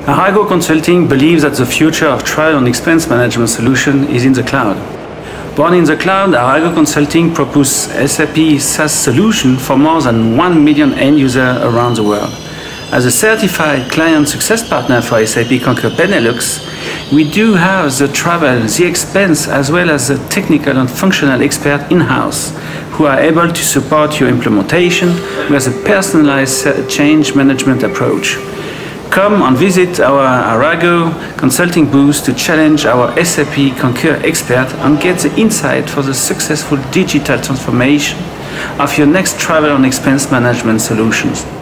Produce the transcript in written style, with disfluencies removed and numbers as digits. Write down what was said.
ARAGO Consulting believes that the future of travel and expense management solution is in the cloud. Born in the cloud, ARAGO Consulting proposes SAP SaaS solution for more than 1 million end users around the world. As a certified client success partner for SAP Concur Benelux, we do have the travel, the expense, as well as the technical and functional expert in-house who are able to support your implementation with a personalized change management approach. Come and visit our ARAGO Consulting booth to challenge our SAP Concur expert and get the insight for the successful digital transformation of your next travel and expense management solutions.